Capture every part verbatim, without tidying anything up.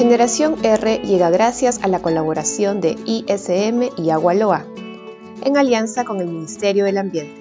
Generación R llega gracias a la colaboración de I S M y Agua Loa, en alianza con el Ministerio del Ambiente.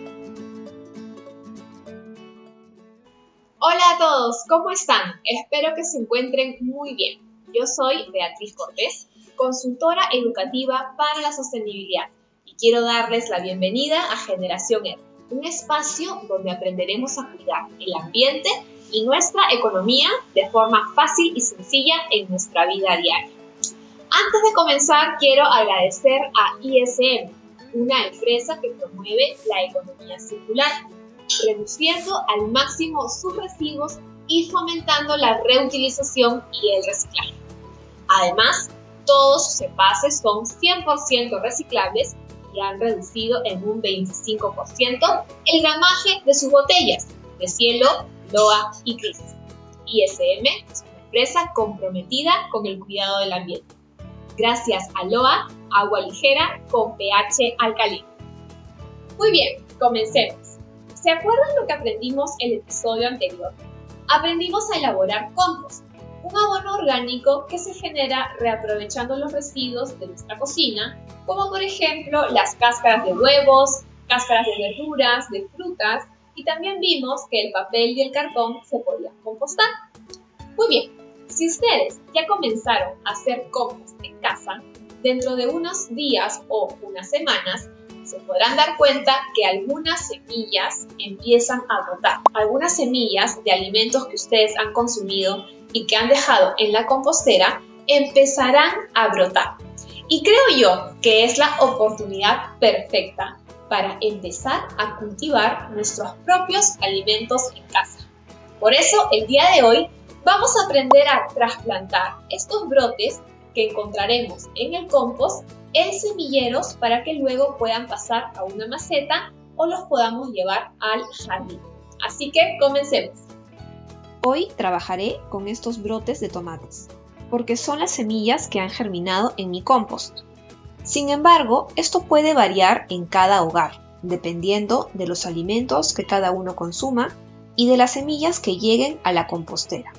Hola a todos, ¿cómo están? Espero que se encuentren muy bien. Yo soy Beatriz Cortés, consultora educativa para la sostenibilidad, y quiero darles la bienvenida a Generación R, un espacio donde aprenderemos a cuidar el ambiente y nuestra economía de forma fácil y sencilla en nuestra vida diaria. Antes de comenzar, quiero agradecer a I S M, una empresa que promueve la economía circular, reduciendo al máximo sus residuos y fomentando la reutilización y el reciclaje. Además, todos sus envases son cien por ciento reciclables y han reducido en un veinticinco por ciento el gramaje de sus botellas de Cielo, Loa y Cris. I S M es una empresa comprometida con el cuidado del ambiente. Gracias a Loa, agua ligera con pH alcalino. Muy bien, comencemos. ¿Se acuerdan lo que aprendimos en el episodio anterior? Aprendimos a elaborar compost, un abono orgánico que se genera reaprovechando los residuos de nuestra cocina, como por ejemplo las cáscaras de huevos, cáscaras de verduras, de frutas, y también vimos que el papel y el cartón se podían compostar. Muy bien, si ustedes ya comenzaron a hacer compost en casa, dentro de unos días o unas semanas, se podrán dar cuenta que algunas semillas empiezan a brotar. Algunas semillas de alimentos que ustedes han consumido y que han dejado en la compostera empezarán a brotar. Y creo yo que es la oportunidad perfecta para empezar a cultivar nuestros propios alimentos en casa. Por eso, el día de hoy vamos a aprender a trasplantar estos brotes que encontraremos en el compost en semilleros para que luego puedan pasar a una maceta o los podamos llevar al jardín. Así que comencemos. Hoy trabajaré con estos brotes de tomates, porque son las semillas que han germinado en mi compost. Sin embargo, esto puede variar en cada hogar, dependiendo de los alimentos que cada uno consuma y de las semillas que lleguen a la compostera.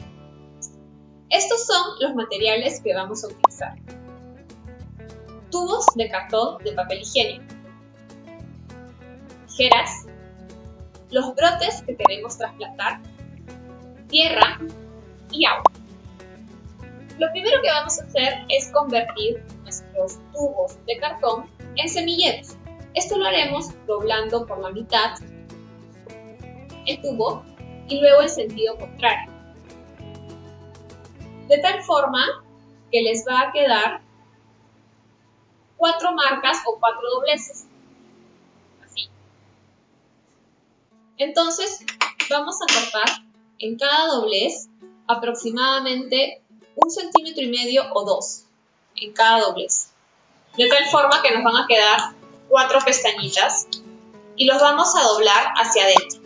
Estos son los materiales que vamos a utilizar. Tubos de cartón de papel higiénico, tijeras, los brotes que queremos trasplantar, tierra y agua. Lo primero que vamos a hacer es convertir nuestros tubos de cartón en semilleros. Esto lo haremos doblando por la mitad el tubo y luego en sentido contrario, de tal forma que les va a quedar cuatro marcas o cuatro dobleces, así. Entonces vamos a cortar en cada doblez aproximadamente un centímetro y medio o dos en cada doblez, de tal forma que nos van a quedar cuatro pestañitas y los vamos a doblar hacia adentro.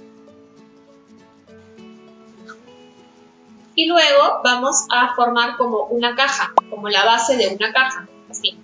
Y luego vamos a formar como una caja, como la base de una caja, así.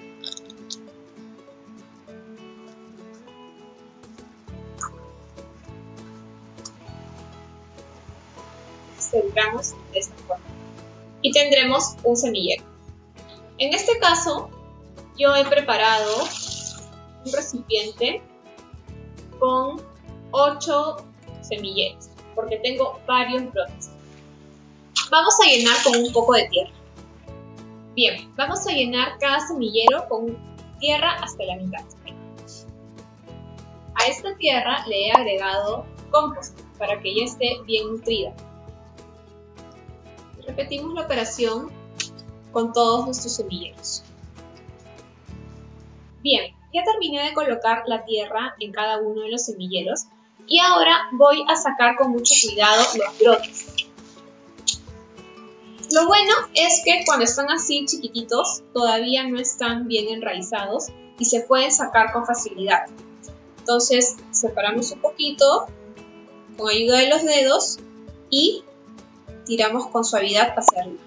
Cerramos de esta forma y tendremos un semillero. En este caso, yo he preparado un recipiente con ocho semilleros, porque tengo varios brotes. Vamos a llenar con un poco de tierra. Bien, vamos a llenar cada semillero con tierra hasta la mitad. A esta tierra le he agregado compost para que ella esté bien nutrida. Repetimos la operación con todos nuestros semilleros. Bien, ya terminé de colocar la tierra en cada uno de los semilleros y ahora voy a sacar con mucho cuidado los brotes. Lo bueno es que cuando están así chiquititos todavía no están bien enraizados y se pueden sacar con facilidad. Entonces separamos un poquito con ayuda de los dedos y tiramos con suavidad hacia arriba.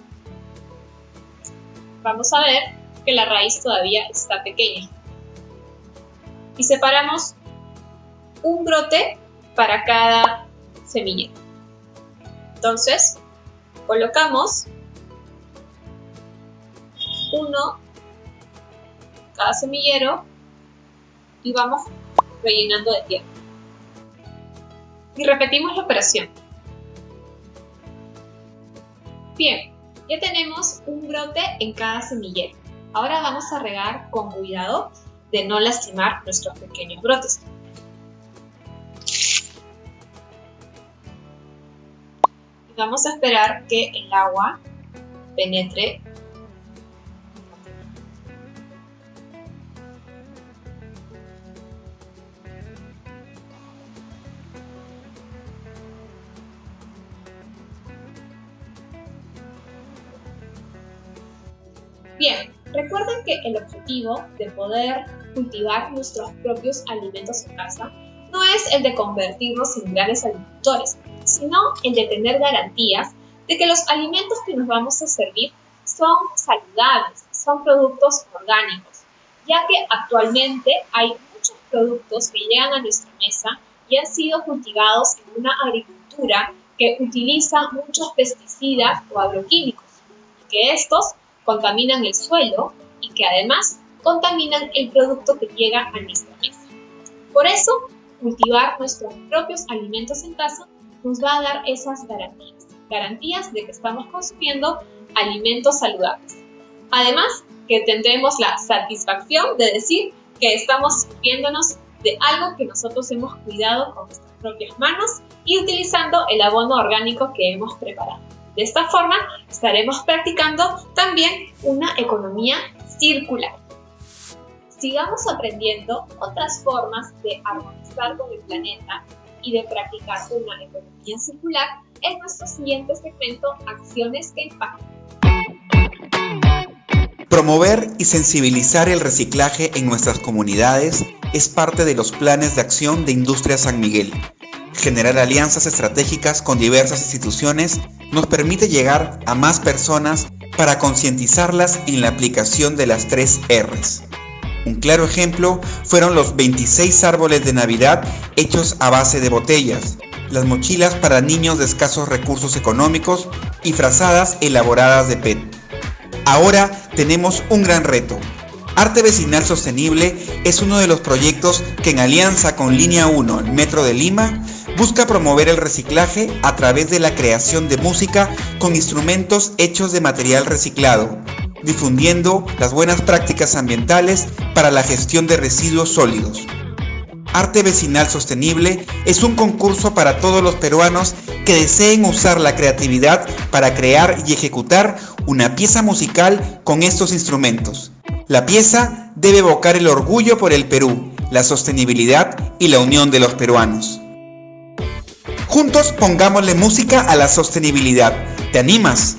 Vamos a ver que la raíz todavía está pequeña. Y separamos un brote para cada semillero. Entonces, colocamos uno cada semillero y vamos rellenando de tierra. Y repetimos la operación. Bien, ya tenemos un brote en cada semillero. Ahora vamos a regar con cuidado de no lastimar nuestros pequeños brotes. Y vamos a esperar que el agua penetre. Bien, recuerden que el objetivo de poder cultivar nuestros propios alimentos en casa no es el de convertirnos en grandes agricultores, sino el de tener garantías de que los alimentos que nos vamos a servir son saludables, son productos orgánicos, ya que actualmente hay muchos productos que llegan a nuestra mesa y han sido cultivados en una agricultura que utiliza muchos pesticidas o agroquímicos, y que estos contaminan el suelo y que además contaminan el producto que llega a nuestra mesa. Por eso, cultivar nuestros propios alimentos en casa nos va a dar esas garantías, garantías de que estamos consumiendo alimentos saludables. Además, que tendremos la satisfacción de decir que estamos sirviéndonos de algo que nosotros hemos cuidado con nuestras propias manos y utilizando el abono orgánico que hemos preparado. De esta forma, estaremos practicando también una economía circular. Sigamos aprendiendo otras formas de armonizar con el planeta y de practicar una economía circular en nuestro siguiente segmento, Acciones que Impactan. Promover y sensibilizar el reciclaje en nuestras comunidades es parte de los planes de acción de Industria San Miguel. Generar alianzas estratégicas con diversas instituciones nos permite llegar a más personas para concientizarlas en la aplicación de las tres erres. Un claro ejemplo fueron los veintiséis árboles de Navidad hechos a base de botellas, las mochilas para niños de escasos recursos económicos y frazadas elaboradas de P E T. Ahora tenemos un gran reto. Arte Vecinal Sostenible es uno de los proyectos que en alianza con Línea uno, el Metro de Lima, busca promover el reciclaje a través de la creación de música con instrumentos hechos de material reciclado, difundiendo las buenas prácticas ambientales para la gestión de residuos sólidos. Arte Vecinal Sostenible es un concurso para todos los peruanos que deseen usar la creatividad para crear y ejecutar una pieza musical con estos instrumentos. La pieza debe evocar el orgullo por el Perú, la sostenibilidad y la unión de los peruanos. Juntos pongámosle música a la sostenibilidad. ¿Te animas?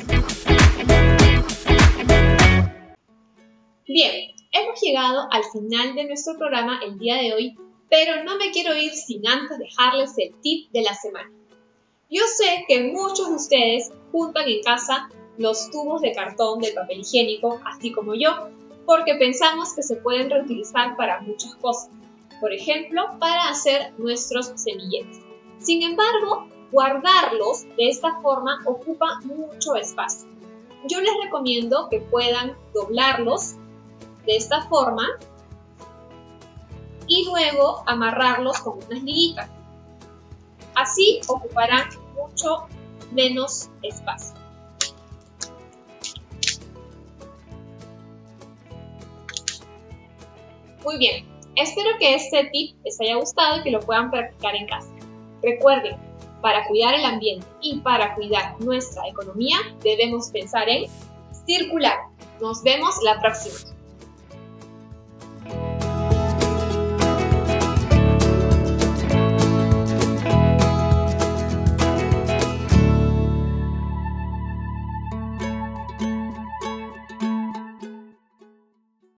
Bien, hemos llegado al final de nuestro programa el día de hoy, pero no me quiero ir sin antes dejarles el tip de la semana. Yo sé que muchos de ustedes juntan en casa los tubos de cartón del papel higiénico, así como yo, porque pensamos que se pueden reutilizar para muchas cosas, por ejemplo, para hacer nuestros semilleros. Sin embargo, guardarlos de esta forma ocupa mucho espacio. Yo les recomiendo que puedan doblarlos de esta forma y luego amarrarlos con unas liguitas. Así ocuparán mucho menos espacio. Muy bien, espero que este tip les haya gustado y que lo puedan practicar en casa. Recuerden, para cuidar el ambiente y para cuidar nuestra economía debemos pensar en circular. Nos vemos la próxima.